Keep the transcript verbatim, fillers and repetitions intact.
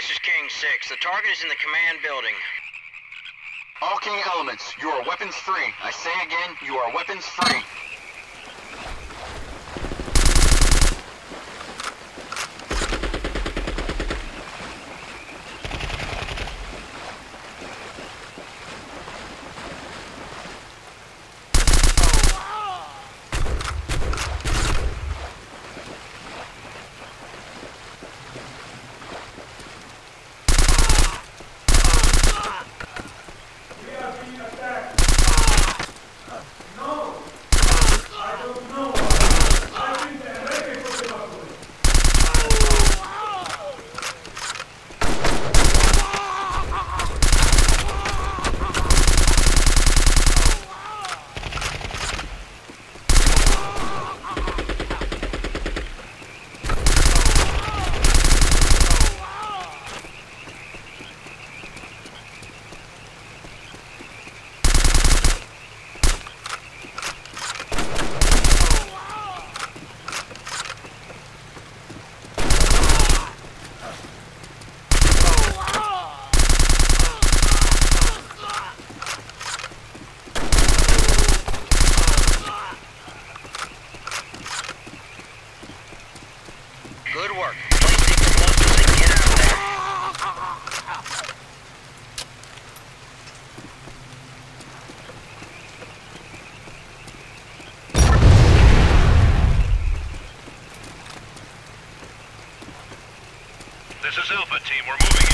this is King six. The target is in the command building. All King elements, you are weapons free. I say again, you are weapons free. Good work. Place the explosives and get out there. This is Alpha Team. We're moving